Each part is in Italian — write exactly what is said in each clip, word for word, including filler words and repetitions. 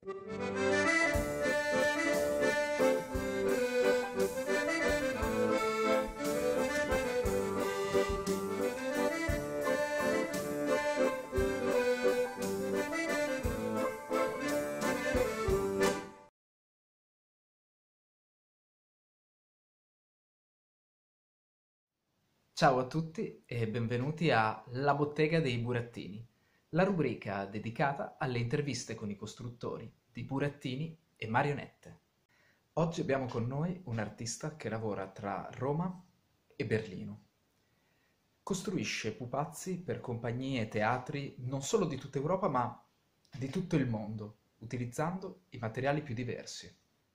Ciao a tutti e benvenuti a La Bottega dei Burattini, la rubrica dedicata alle interviste con i costruttori di burattini e marionette. Oggi abbiamo con noi un artista che lavora tra Roma e Berlino. Costruisce pupazzi per compagnie e teatri non solo di tutta Europa ma di tutto il mondo, utilizzando i materiali più diversi.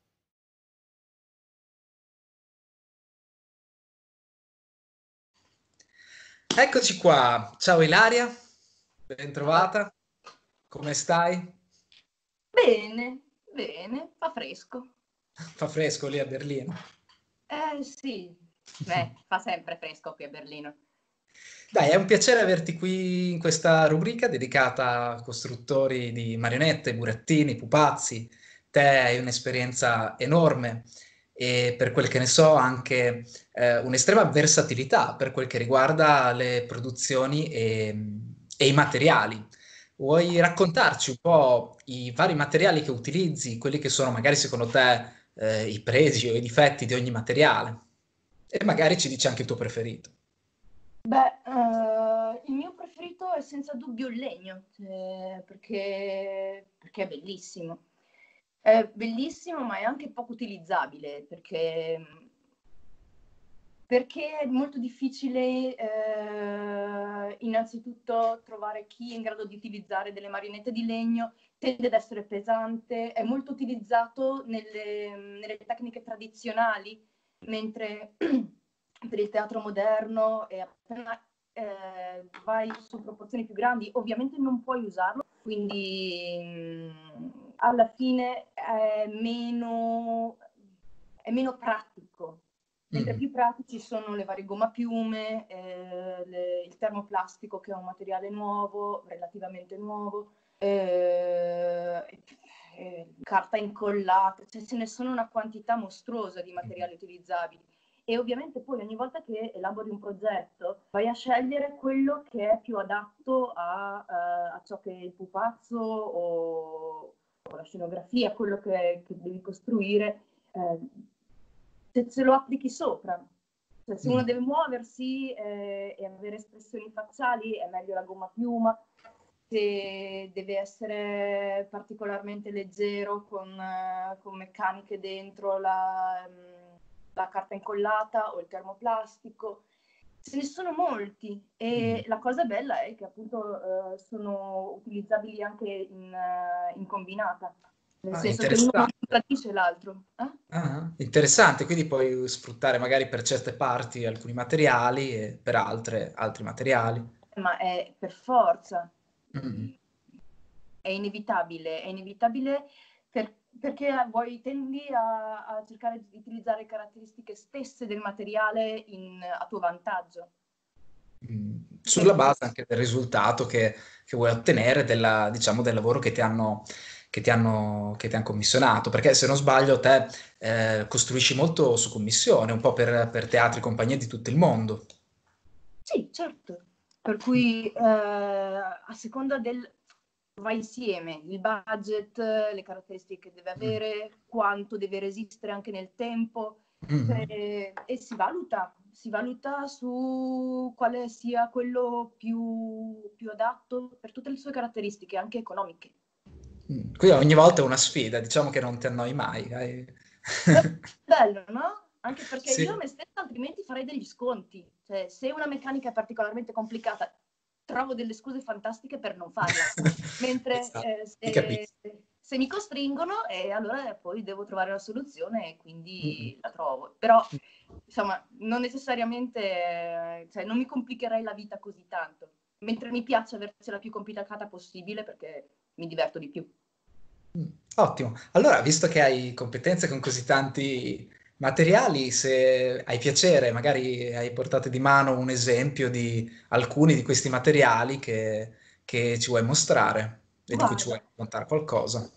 Eccoci qua, ciao Ilaria, ben Ciao. trovata, come stai? Bene, bene, fa fresco. Fa fresco lì a Berlino. Eh sì, beh, fa sempre fresco qui a Berlino. Dai, è un piacere averti qui in questa rubrica dedicata a costruttori di marionette, burattini, pupazzi. Te hai un'esperienza enorme e per quel che ne so anche eh, un'estrema versatilità per quel che riguarda le produzioni e, e i materiali. Vuoi raccontarci un po' i vari materiali che utilizzi, quelli che sono magari secondo te eh, i pregi o i difetti di ogni materiale? E magari ci dici anche il tuo preferito. Beh, eh, il mio preferito è senza dubbio il legno, cioè, perché, perché è bellissimo. È bellissimo, ma è anche poco utilizzabile, perché Perché è molto difficile, eh, innanzitutto, trovare chi è in grado di utilizzare delle marionette di legno, tende ad essere pesante, è molto utilizzato nelle, nelle tecniche tradizionali, mentre per il teatro moderno è appena eh, vai su proporzioni più grandi, ovviamente non puoi usarlo, quindi mh, alla fine è meno, è meno pratico. Mentre Mm. più pratici sono le varie gommapiume, eh, le- il termoplastico che è un materiale nuovo, relativamente nuovo, eh, eh, carta incollata, cioè ce ne sono una quantità mostruosa di materiali utilizzabili. E ovviamente poi ogni volta che elabori un progetto vai a scegliere quello che è più adatto a, eh, a ciò che è il pupazzo o, o la scenografia, quello che, che devi costruire. Eh, se, se lo applichi sopra. Cioè, se uno Mm. deve muoversi eh, e avere espressioni facciali, è meglio la gomma piuma. Se deve essere particolarmente leggero con, eh, con meccaniche dentro la, mm, la carta incollata o il termoplastico. Ce ne sono molti Mm. e la cosa bella è che appunto eh, sono utilizzabili anche in, eh, in combinata, nel Ah, senso che uno non interessante. contraddice l'altro. Eh? Ah, interessante, quindi puoi sfruttare magari per certe parti alcuni materiali e per altre altri materiali. Ma è per forza, Mm. è inevitabile, è inevitabile per, perché vuoi, tendi a, a cercare di utilizzare caratteristiche stesse del materiale in, a tuo vantaggio. Mm. Per Sulla cui, base anche del risultato che, che vuoi ottenere della- diciamo, del lavoro che ti hanno, che ti hanno, che ti han commissionato, perché se non sbaglio te eh, costruisci molto su commissione, un po' per, per teatri e compagnie di tutto il mondo. sì, certo. Per cui eh, a seconda del va insieme il budget, le caratteristiche che deve Mm. avere, quanto deve resistere anche nel tempo, Mm. eh, e si valuta, si valuta su quale sia quello più, più adatto per tutte le sue caratteristiche, anche economiche. Mm. Qui ogni volta è una sfida, diciamo che non ti annoi mai. hai- È bello, no? Anche perché io a Sì. me stessa altrimenti farei degli sconti. Cioè, se una meccanica è particolarmente complicata, trovo delle scuse fantastiche per non farla. Mentre Esatto, eh, ti se, capisco. se mi costringono, eh, allora poi devo trovare una soluzione e Mm. quindi la trovo. Però, insomma, non necessariamente, eh, cioè, non mi complicherei la vita così tanto. Mentre mi piace avercela più complicata possibile perché mi diverto di più. Mm. Ottimo. Allora, visto che hai competenze con così tanti materiali, se hai piacere, magari hai portato di mano un esempio di alcuni di questi materiali che, che ci vuoi mostrare e di cui ci vuoi Guarda, raccontare qualcosa.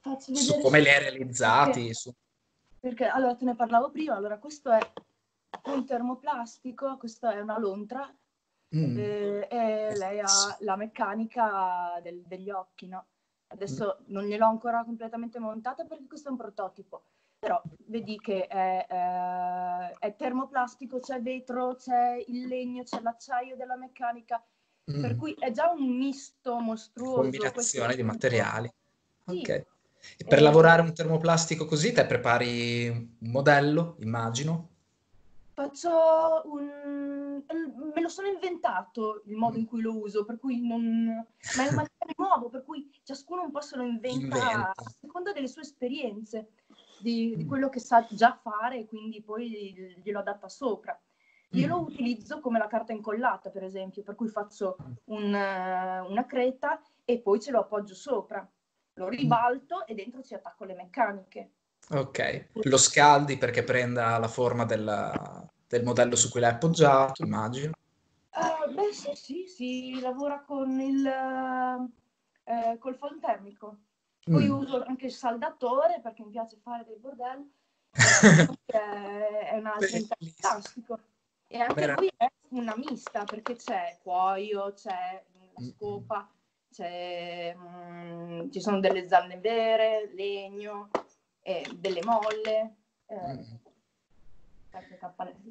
faccio Su vedere come li hai subito, perché, realizzati? Su... perché allora te ne parlavo prima, allora questo è un termoplastico, questa è una lontra, Mm. eh, e lei ha la meccanica del- degli occhi, no? Adesso non gliel'ho ancora completamente montata perché questo è un prototipo, però vedi che è, eh, è termoplastico, c'è vetro, c'è il legno, c'è l'acciaio della meccanica, per Mm. cui è già un misto mostruoso. Questo Combinazione di materiali. Ok. sì, E per eh, lavorare un termoplastico così te prepari un modello, immagino. faccio un... me lo sono inventato il modo Mm. in cui lo uso, per cui non... ma è un materiale nuovo, per cui ciascuno un po' se lo inventa Inventa. a seconda delle sue esperienze, di, di Mm. quello che sa già fare, e quindi poi glielo adatta sopra. Io lo Mm. utilizzo come la carta incollata, per esempio, per cui faccio un, eh, una creta e poi ce lo appoggio sopra, lo Mm. ribalto e dentro ci attacco le meccaniche. Ok. Lo scaldi perché prenda la forma della- del modello su cui l'hai appoggiato, immagino. Uh, beh, sì, sì, si lavora con il eh, col phon termico. Poi Mm. uso anche il saldatore perché mi piace fare dei bordelli, però diciamo che è, è un altro Bellissimo. fantastico. E anche Merav- lui è una mista perché c'è cuoio, c'è la Mm, mm. scopa, c'è, mm, ci sono delle zanne vere, legno, eh, delle molle, eh, Mm. anche campanelli.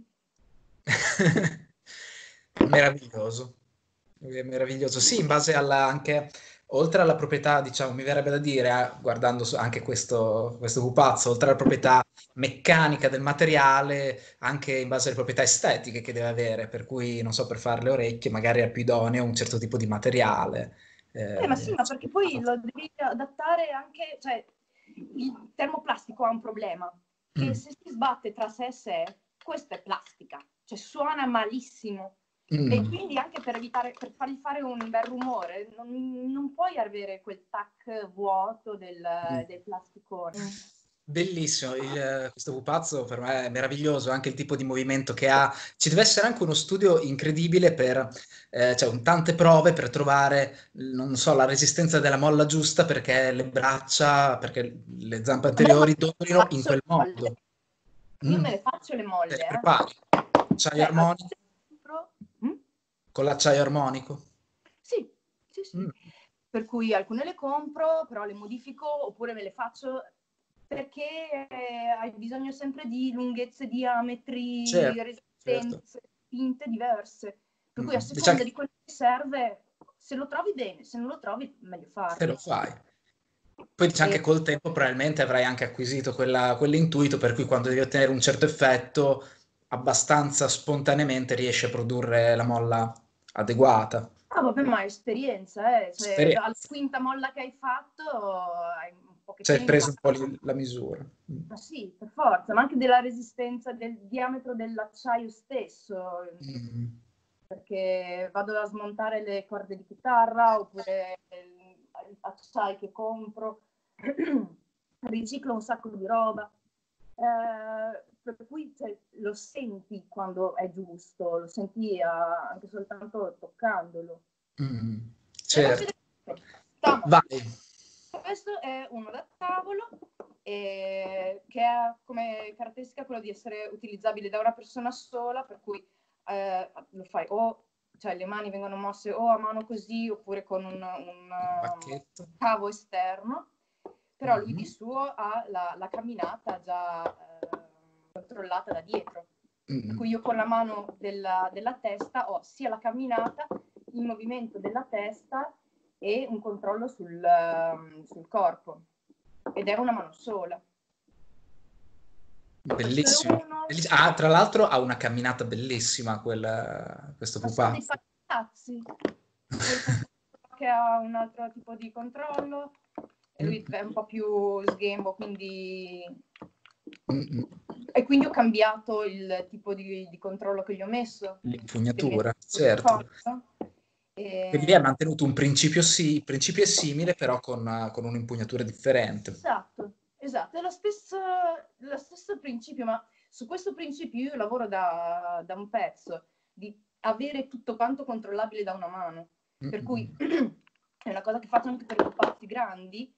Meraviglioso. È meraviglioso. Sì, in base alla anche, oltre alla proprietà, diciamo, mi verrebbe da dire, eh, guardando su- anche questo, questo pupazzo, oltre alla proprietà meccanica del materiale, anche in base alle proprietà estetiche che deve avere, per cui, non so, per fare le orecchie magari è più idoneo un certo tipo di materiale. Eh, ma sì, Eh, ma perché poi lo devi adattare anche, cioè il termoplastico ha un problema, che mm, se si sbatte tra sé e sé, questa è plastica, cioè suona malissimo. E mm. quindi anche per evitare, per fargli fare un bel rumore, non, non puoi avere quel tac vuoto del, Mm. del plasticone. Bellissimo, il- questo pupazzo per me è meraviglioso, anche il tipo di movimento che ha. Ci deve essere anche uno studio incredibile per, eh, cioè, un- tante prove per trovare, non so, la resistenza della molla giusta perché le braccia, perché le zampe Vabbè, ma anteriori donino in faccio quel le molle. modo. Io Mm. me le faccio le Te molle, le eh. prepari? Acciaio Cioè, al- armonico? Mm? Con l'acciaio armonico? Sì, sì, sì. Mm. Per cui alcune le compro, però le modifico oppure me le faccio perché eh, hai bisogno sempre di lunghezze, diametri, Certo, certo. resistenze, tinte diverse. Per cui a Mm. Diciamo seconda che di quello che serve, se lo trovi bene, se non lo trovi, meglio te lo farlo. fai. Poi dice E anche col tempo probabilmente avrai anche acquisito quella- quell'intuito per cui quando devi ottenere un certo effetto, abbastanza spontaneamente riesci a produrre la molla adeguata. ah, vabbè, ma esperienza, eh. Cioè, alla Esperienza. quinta molla che hai fatto, hai un Cioè, hai pochettino preso un po' imparato. li- la misura. Mm. Ma sì, per forza, ma anche della resistenza del diametro dell'acciaio stesso, Mm. perché vado a smontare le corde di chitarra oppure gli acciai che compro, riciclo un sacco di roba. Eh, per cui cioè, lo senti quando è giusto, lo senti a, anche soltanto toccandolo. Mm. Te ne faccio Certo. vedere. Toma. Vai. Questo è uno da tavolo eh, che ha come caratteristica quello di essere utilizzabile da una persona sola, per cui eh, lo fai o, cioè le mani vengono mosse o a mano così oppure con un, un Il um, pacchetto. cavo esterno, però lui di Mhm. suo ha la, la camminata già eh, controllata da dietro. Per Mm. cui io con la mano della, della testa ho sia la camminata, il movimento della testa e un controllo sul, um, sul corpo. Ed è una mano sola. Questo è Bellissimo. uno. Belliss- Ah, tra l'altro ha una camminata bellissima quel, questo Ma sono dei pupazzo. palazzi. Poi questo che ha un altro tipo di controllo. E lui Mm. è un po' più sghembo, quindi. Mm. E quindi ho cambiato il tipo di, di controllo che gli ho messo. Che mi è L'impugnatura, stato più certo. comodo. Quindi lei ha E. mantenuto un principio, sì, il principio è simile, però con, con un'impugnatura differente. Esatto, esatto, è lo stesso, lo stesso principio, ma su questo principio io lavoro da, da un pezzo, di avere tutto quanto controllabile da una mano. Per cui Mm-mm. è una cosa che faccio anche per i pupazzi grandi,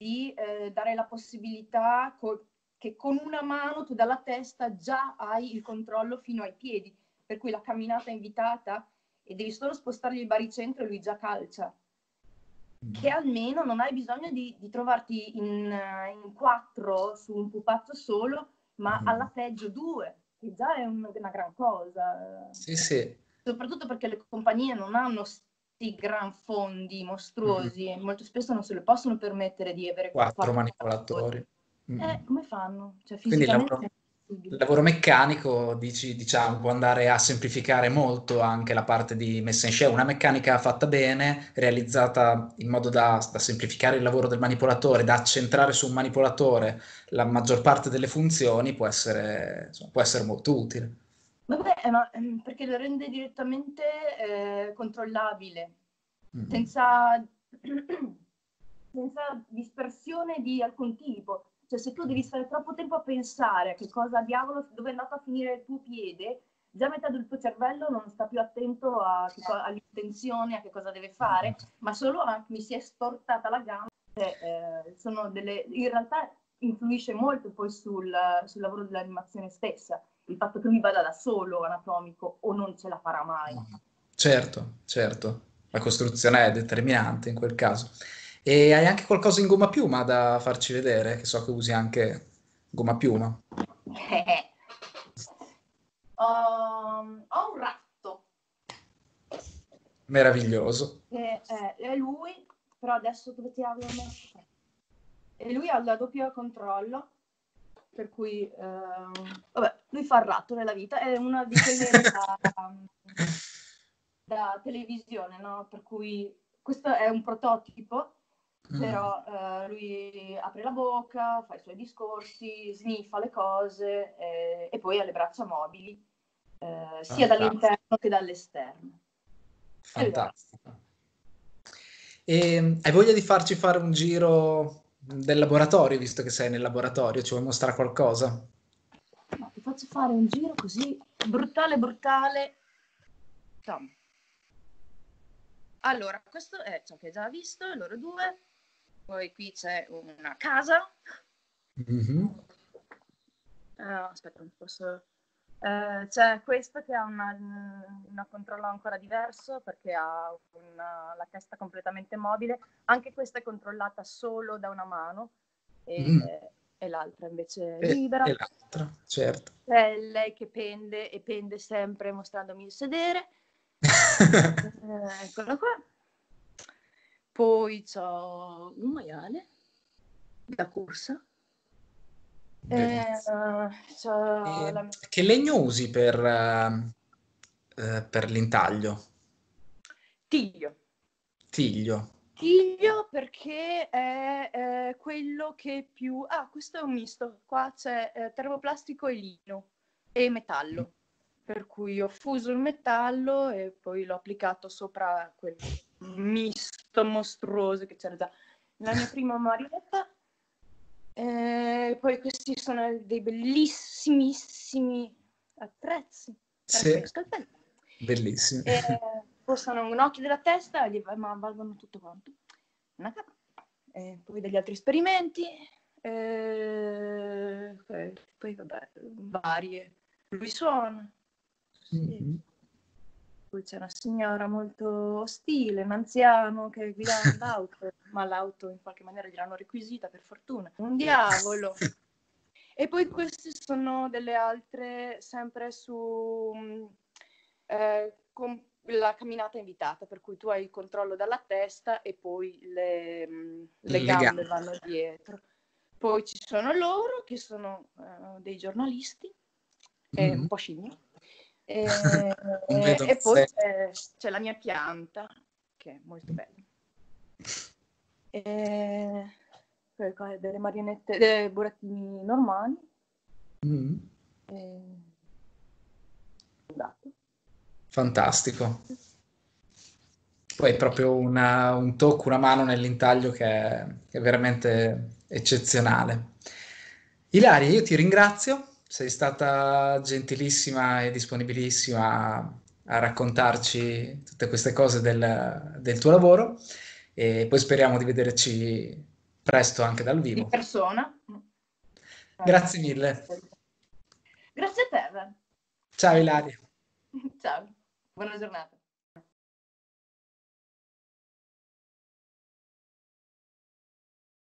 di eh, dare la possibilità co- che con una mano tu dalla testa già hai il controllo fino ai piedi, per cui la camminata è invitata e devi solo spostargli il baricentro e lui già calcia. Che almeno non hai bisogno di, di trovarti in, in quattro su un pupazzo solo, ma Mm. alla peggio due, che già è un, una gran cosa. Sì, sì. Soprattutto perché le compagnie non hanno questi gran fondi mostruosi Mm. e molto spesso non se le possono permettere di avere Quattro quattro manipolatori. Mm. eh, come fanno? Cioè, Quindi il fisicamente lavoro, è il impossibile. lavoro meccanico, dici, diciamo, può andare a semplificare molto anche la parte di messa in scena. Una meccanica fatta bene, realizzata in modo da, da semplificare il lavoro del manipolatore, da accentrare su un manipolatore la maggior parte delle funzioni, può essere, insomma, può essere molto utile. Vabbè, ma ehm, perché lo rende direttamente eh, controllabile, Mm. senza, senza dispersione di alcun tipo. Cioè, se tu devi stare troppo tempo a pensare a che cosa diavolo, dove è andato a finire il tuo piede, già metà del tuo cervello non sta più attento a che co- all'intenzione, a che cosa deve fare, ma solo a mi si è stortata la gamba. Cioè, eh, sono delle, in realtà influisce molto poi sul, sul lavoro dell'animazione stessa, il fatto che lui vada da solo anatomico o non ce la farà mai. Certo, certo, la costruzione è determinante in quel caso. E hai anche qualcosa in gomma piuma da farci vedere, che so che usi anche gomma piuma. Um, ho un ratto Meraviglioso. che è, è lui, però adesso dove ti avevo messo? E lui ha la doppia controllo, per cui ehm, vabbè, lui fa il ratto nella vita, è una di quelle da, da televisione, no? Per cui questo è un prototipo, Mm. però eh, lui apre la bocca, fa i suoi discorsi, sniffa le cose eh, e poi ha le braccia mobili, eh, sia Fantastico, dall'interno che dall'esterno. E lui è ratto. fantastico. E hai voglia di farci fare un giro del laboratorio, visto che sei nel laboratorio? Ci vuoi mostrare qualcosa? Ma ti faccio fare un giro così brutale, brutale. Insomma. Allora, questo è ciò che hai già visto, loro due. Poi qui c'è una casa. Mhm. Uh, aspetta, non posso... Uh, c'è questo che ha una, una controllo ancora diverso perché ha una, la testa completamente mobile. Anche questa è controllata solo da una mano e, Mm. e l'altra invece è E, libera. e l'altra, certo. C'è lei che pende e pende sempre mostrandomi il sedere. Eh, eccola qua. Poi c'ho un maiale da corsa. Eh, Bellissimo. c'ho E la... che legno usi per, eh, eh, per l'intaglio? Tiglio. Tiglio. Tiglio perché è eh, quello che più... Ah, questo è un misto. Qua c'è eh, termoplastico e lino e metallo. Per cui ho fuso il metallo e poi l'ho applicato sopra quel misto mostruoso che c'era già nella mia prima marionetta. E poi questi sono dei bellissimissimi attrezzi per Sì, fare scalpelli. bellissimo. E costano un occhio della testa, ma valgono tutto quanto. Una capa. E poi degli altri esperimenti. E poi vabbè, varie. Lui suona. Sì. Mhm. Poi c'è una signora molto ostile, un anziano che guida l'auto, ma l'auto in qualche maniera gliel'hanno requisita per fortuna. Un diavolo. E poi queste sono delle altre, sempre su eh, con la camminata invitata, per cui tu hai il controllo dalla testa e poi le, le Le gambe gambe. vanno dietro. Poi ci sono loro, che sono uh, dei giornalisti, e un Mm. po' scimmie. E, Non e, vedo e poi se... c'è, c'è la mia pianta, che è molto bella. E poi qua delle marionette, dei burattini normali. Mm. E... Esatto. Fantastico. Poi è proprio una- un tocco, una mano nell'intaglio che è, che è veramente eccezionale. Ilaria, io ti ringrazio, sei stata gentilissima e disponibilissima a, a raccontarci tutte queste cose del, del tuo lavoro e poi speriamo di vederci presto anche dal di vivo. persona. Grazie mille. Grazie a te. Ciao Ilaria. Ciao, buona giornata.